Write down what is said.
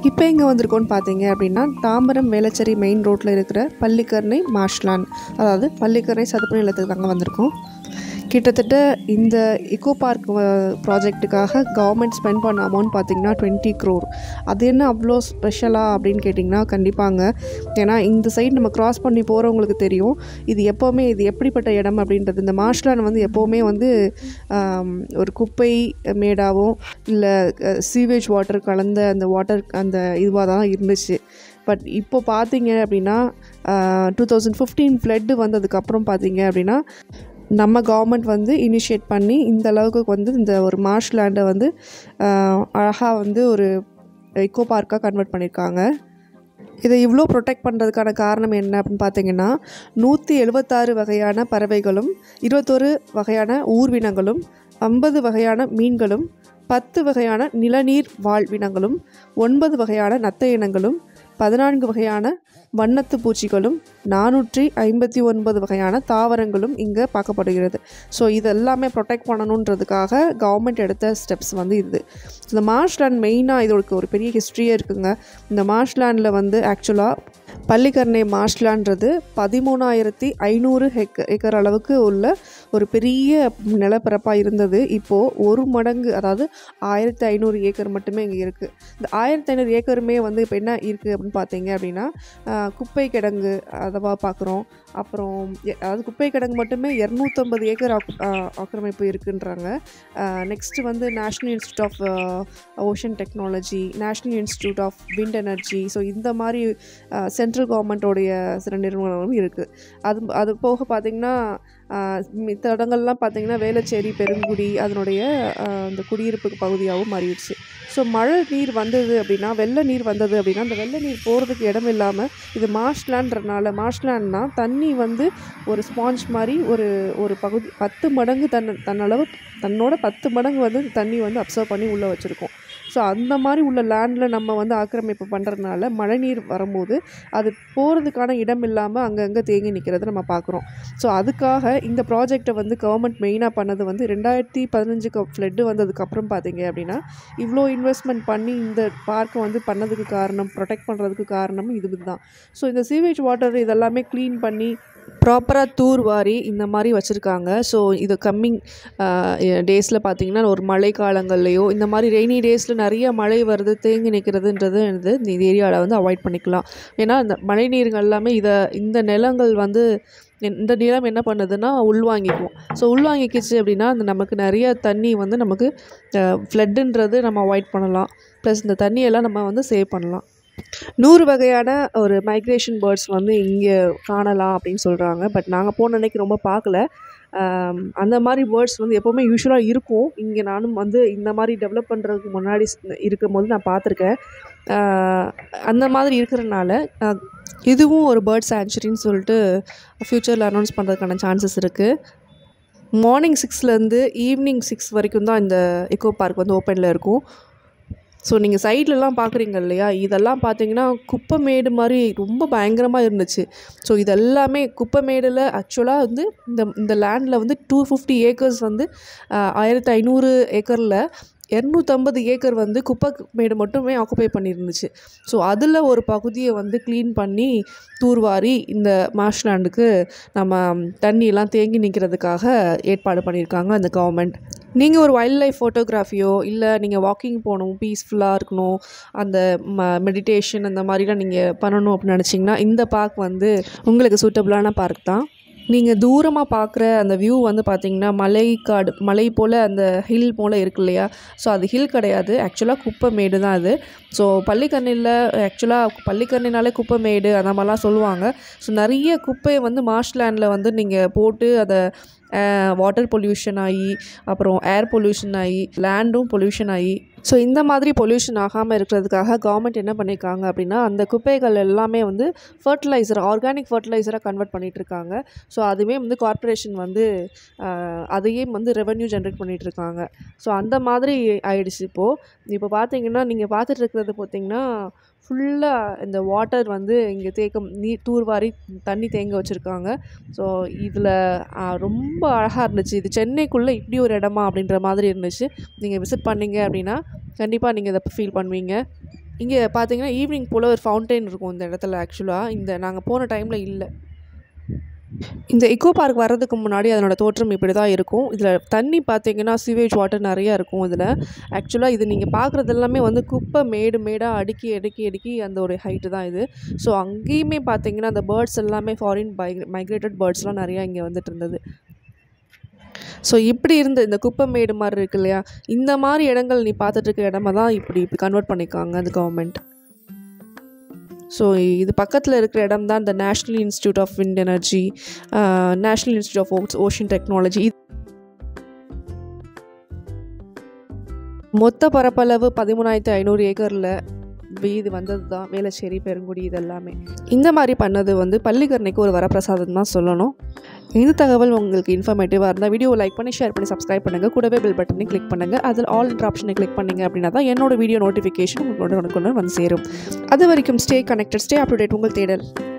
இப்போ எங்கே வந்திருக்கோன்னு பார்த்தீங்க அப்படின்னா தாம்பரம் வேளச்சேரி மெயின் ரோட்டில் இருக்கிற பள்ளிக்கரணை மார்ஷ்லாண்ட், அதாவது பள்ளிக்கரணை சதுப்பு நிலத்துக்கு தாங்க வந்திருக்கோம். கிட்டத்தட்ட இந்த இக்கோ பார்க் ப்ராஜெக்ட்டுக்காக கவர்மெண்ட் ஸ்பெண்ட் பண்ண அமௌண்ட் பார்த்திங்கன்னா 20 crore. அது என்ன அவ்வளோ ஸ்பெஷலாக அப்படின்னு கேட்டிங்கன்னா கண்டிப்பாங்க. ஏன்னா இந்த சைடு நம்ம க்ராஸ் பண்ணி போகிறவங்களுக்கு தெரியும் இது எப்போவுமே இது எப்படிப்பட்ட இடம் அப்படின்றது. இந்த மார்ஷ்லாண்ட் வந்து எப்போவுமே வந்து ஒரு குப்பை மேடாகவும் இல்லை சீவேஜ் வாட்டர் கலந்த அந்த வாட்டர் அந்த இதுவாக தான் இருந்துச்சு. பட் இப்போ பார்த்தீங்க அப்படின்னா 2015 ஃப்ளட்டு வந்ததுக்கப்புறம் பார்த்தீங்க அப்படின்னா நம்ம கவர்மெண்ட் வந்து இனிஷியேட் பண்ணி இந்த அளவுக்கு வந்து இந்த ஒரு மார்ஷ்லாண்டை வந்து அழகாக வந்து ஒரு எக்கோ பார்க்காக கன்வெர்ட் பண்ணியிருக்காங்க. இதை இவ்வளோ ப்ரொடெக்ட் பண்ணுறதுக்கான காரணம் என்ன அப்படின்னு பார்த்தீங்கன்னா 176 வகையான பறவைகளும் 21 வகையான ஊர்வினங்களும் 50 வகையான மீன்களும் 10 வகையான நிலநீர் வாழ்வினங்களும் 9 வகையான நத்தை இனங்களும் 14 வகையான வண்ணத்து பூச்சிகளும் 459 வகையான தாவரங்களும் இங்கே பார்க்கப்படுகிறது. ஸோ இதெல்லாமே ப்ரொடெக்ட் பண்ணணுன்றதுக்காக கவர்மெண்ட் எடுத்த ஸ்டெப்ஸ் வந்து இது. இந்த மார்ஷ்லாண்ட் மெயினாக இதோட ஒரு பெரிய ஹிஸ்ட்ரியே இருக்குங்க. இந்த மார்ஷ்லாண்டில் வந்து ஆக்சுவலாக பள்ளிக்கரணை மார்ஷ்லான்றது 13,500 ஏக்கர் அளவுக்கு உள்ள ஒரு பெரிய நிலப்பரப்பாக இருந்தது. இப்போது 1 மடங்கு, அதாவது 1,500 ஏக்கர் மட்டுமே இங்கே இருக்குது. இந்த 1,500 ஏக்கருமே வந்து இப்போ என்ன இருக்குது அப்படின்னு பார்த்தீங்க அப்படின்னா குப்பை கிடங்கு அதவா பார்க்குறோம். அப்புறம் அதாவது குப்பை கிடங்கு மட்டுமே 250 ஏக்கர் ஆக்கிரமிப்பு இருக்குன்றாங்க. நெக்ஸ்ட்டு வந்து national institute of ocean technology, national institute of wind energy, so இந்த மாதிரி சென்ட்ரல் கவர்மெண்ட்டோடைய சில நிறுவனங்களும் இருக்குது. அது போக பார்த்திங்கன்னா மித்த இடங்கள்லாம் பார்த்திங்கன்னா வேளச்சேரி பெருங்குடி அதனுடைய அந்த குடியிருப்பு பகுதியாகவும் மாறிடுச்சு. ஸோ மழை நீர் வந்தது அப்படின்னா வெள்ளை நீர் வந்தது அப்படின்னா அந்த வெள்ளை நீர் போகிறதுக்கு இடம் இல்லாமல் இது மார்ஷ்லான்றனால, மார்ஷ்லாண்ட்னா தண்ணி வந்து ஒரு ஸ்பாஞ்ச் மாதிரி ஒரு பகுதி 10 மடங்கு தன்னோட 10 மடங்கு வந்து தண்ணி வந்து அப்சர்வ் பண்ணி உள்ளே வச்சுருக்கோம். ஸோ அந்த மாதிரி உள்ள லேண்டில் நம்ம வந்து ஆக்கிரமிப்பு பண்ணுறதுனால மழை நீர் வரும்போது அது போகிறதுக்கான இடம் இல்லாமல் அங்கங்கே தேங்கி நிற்கிறத நம்ம பார்க்குறோம். ஸோ அதுக்காக இந்த ப்ராஜெக்டை வந்து கவர்மெண்ட் மெயினாக பண்ணது வந்து 2015 ஃப்ளட்டு வந்ததுக்கப்புறம் பார்த்தீங்க அப்படின்னா இவ்வளோ இன்வெஸ்ட்மெண்ட் பண்ணி இந்த பார்க்கை வந்து பண்ணதுக்கு காரணம், ப்ரொடெக்ட் பண்ணுறதுக்கு காரணம் இது தான். ஸோ இந்த சீவேஜ் வாட்டர் இதெல்லாமே க்ளீன் பண்ணி ப்ராப்பராக தூர் வாரி இந்த மாதிரி வச்சுருக்காங்க. ஸோ இது கம்மிங் டேஸில் பார்த்திங்கன்னா ஒரு மழை காலங்கள்லையோ இந்த மாதிரி ரெய்னி டேஸில் நிறைய மழை வருது தேங்கி நிற்கிறதுன்றது இந்த ஏரியாவில் வந்து அவாய்ட் பண்ணிக்கலாம். ஏன்னா இந்த மழை நீர்கள் எல்லாமே இந்த நிலங்கள் வந்து இந்த நிலம் என்ன பண்ணுதுன்னா உள்வாங்கிக்கும். ஸோ உள்வாங்கிக்கிச்சு அப்படின்னா அந்த நமக்கு நிறைய தண்ணி வந்து நமக்கு ஃப்ளட்டுன்றது நம்ம அவாய்ட் பண்ணலாம். ப்ளஸ் இந்த தண்ணியெல்லாம் நம்ம வந்து சேவ் பண்ணலாம். 100 வகையான ஒரு மைக்ரேஷன் பேர்ட்ஸ் வந்து இங்கே காணலாம் அப்படின்னு சொல்கிறாங்க. பட் நாங்கள் போன அன்னைக்கு ரொம்ப பார்க்கல. அந்த மாதிரி பேர்ட்ஸ் வந்து எப்போவுமே யூஸ்வலாக இருக்கும். இங்கே நானும் வந்து இந்த மாதிரி டெவலப் பண்ணுறதுக்கு முன்னாடி இருக்கும்போது நான் பார்த்துருக்கேன். அந்த மாதிரி இருக்கிறனால இதுவும் ஒரு பேர்ட் சாங்சுரின்னு சொல்லிட்டு ஃப்யூச்சரில் அனௌன்ஸ் பண்ணுறதுக்கான சான்சஸ் இருக்குது. மார்னிங் 6லேருந்து ஈவினிங் 6 வரைக்கும் தான் இந்த எக்கோ பார்க் வந்து ஓப்பனில் இருக்கும். ஸோ நீங்கள் சைட்லலாம் பார்க்குறீங்க இல்லையா, இதெல்லாம் பார்த்தீங்கன்னா குப்பைமேடு மாதிரி ரொம்ப பயங்கரமாக இருந்துச்சு. ஸோ இதெல்லாமே குப்பைமேடில் ஆக்சுவலாக வந்து இந்த லேண்டில் வந்து 250 ஏக்கர்ஸ் வந்து 1,500 ஏக்கரில் 250 ஏக்கர் வந்து குப்பை மேடு மட்டுமே ஆக்குப்பை பண்ணியிருந்துச்சு. ஸோ அதில் ஒரு பகுதியை வந்து க்ளீன் பண்ணி தூர்வாரி இந்த மார்ஷ்லாண்டுக்கு நம்ம தண்ணியெல்லாம் தேங்கி நிற்கிறதுக்காக ஏற்பாடு பண்ணியிருக்காங்க அந்த கவர்மெண்ட். நீங்கள் ஒரு வைல்ட் லைஃப் ஃபோட்டோகிராஃபியோ இல்லை நீங்கள் வாக்கிங் போகணும், பீஸ்ஃபுல்லாக இருக்கணும், அந்த மெடிடேஷன் அந்த மாதிரிலாம் நீங்கள் பண்ணணும் அப்படின்னு நினச்சிங்கன்னா இந்த பார்க் வந்து உங்களுக்கு சூட்டபுளான பார்க் தான். நீங்கள் தூரமாக பார்க்குற அந்த வியூ வந்து பார்த்திங்கன்னா மலை போல் அந்த ஹில் போல் இருக்கு இல்லையா, ஸோ அது ஹில் கிடையாது, ஆக்சுவலாக குப்பை மேடு தான் அது. ஸோ பள்ளிக்கரணைனாலே குப்பை மேடு அந்த மாதிரிலாம் சொல்லுவாங்க. ஸோ நிறைய குப்பையை வந்து மார்ஷ்லாண்டில் வந்து நீங்கள் போட்டு அதை வாட்டர் பொல்யூஷன் ஆகி அப்புறம் ஏர் பொல்யூஷன் ஆகி லேண்டும் பொல்யூஷன் ஆகி, ஸோ இந்த மாதிரி பொல்யூஷன் ஆகாமல் இருக்கிறதுக்காக கவர்மெண்ட் என்ன பண்ணியிருக்காங்க அப்படின்னா அந்த குப்பைகள் எல்லாமே வந்து ஆர்கானிக் ஃபர்டிலைசராக கன்வெர்ட் பண்ணிகிட்ருக்காங்க. ஸோ அதுவே வந்து கார்ப்பரேஷன் வந்து அதையே வந்து ரெவென்யூ ஜென்ரேட் பண்ணிகிட்ருக்காங்க. ஸோ அந்த மாதிரி ஆயிடுச்சு. இப்போ பார்த்தீங்கன்னா நீங்கள் பார்த்துட்டு இருக்கிறது பார்த்திங்கன்னா ஃபுல்லாக இந்த வாட்டர் வந்து இங்கே தூர்வாரி தண்ணி தேங்க வச்சுருக்காங்க. ஸோ இதில் ரொம்ப அழகாக இருந்துச்சு. இது சென்னைக்குள்ளே இப்படி ஒரு இடமா அப்படின்ற மாதிரி இருந்துச்சு. நீங்கள் விசிட் பண்ணிங்க அப்படின்னா கண்டிப்பாக நீங்கள் இதை ஃபீல் பண்ணுவீங்க. இங்கே பார்த்தீங்கன்னா ஈவினிங் போல் ஒரு ஃபவுண்டெயின் இருக்கும் இந்த இடத்துல. ஆக்சுவலாக நாங்கள் போன டைமில் இல்லை. இந்த எக்கோ பார்க் வர்றதுக்கு முன்னாடி அதனோட தோற்றம் இப்படி தான் இருக்கும். இதில் தண்ணி பார்த்தீங்கன்னா சிவேஜ் வாட்டர் நிறையா இருக்கும் இதில். ஆக்சுவலாக இது நீங்கள் பார்க்குறது எல்லாமே வந்து குப்பை மேடாக அடுக்கி அந்த ஒரு ஹைட்டு தான் இது. ஸோ அங்கேயுமே பார்த்தீங்கன்னா அந்த பேர்ட்ஸ் எல்லாமே ஃபாரின் மைக்ரேட்டட் பேர்ட்ஸ்லாம் நிறையா இங்கே வந்துட்டு இருந்தது. ஸோ இப்படி இருந்த இந்த குப்பை மேடு மாதிரி இருக்கு இல்லையா, இந்த மாதிரி இடங்கள் நீ பார்த்துட்டு இருக்க இடமா தான் இப்படி கன்வெர்ட் பண்ணியிருக்காங்க அந்த கவர்மெண்ட். ஸோ இது பக்கத்தில் இருக்கிற இடம் தான் இந்த national institute of wind energy, national institute of ocean technology. மொத்த பரப்பளவு 13,500 ஏக்கரில் இது வந்தது தான் வேளச்சேரி, பெருங்குடி இதெல்லாமே. இந்த மாதிரி பண்ணது வந்து பள்ளிக்கரணைக்கு ஒரு வரப்பிரசாதம் தான் சொல்லணும். இந்த தகவல் உங்களுக்கு இன்ஃபர்மேட்டிவாக இருந்தால் வீடியோவை லைக் பண்ணி ஷேர் பண்ணி சப்ஸ்கிரைப் பண்ணுங்கள். கூடவே பெல் பட்டனை கிளிக் பண்ணுங்கள். அதில் ஆல் என்ற ஆப்ஷனை கிளிக் பண்ணிங்க அப்படின்னா தான் என்னோட வீடியோ நோட்டிஃபிகேஷன் உங்களோட வந்து சேரும். அது வரைக்கும் stay connected, stay up to date. உங்கள் தேடல்.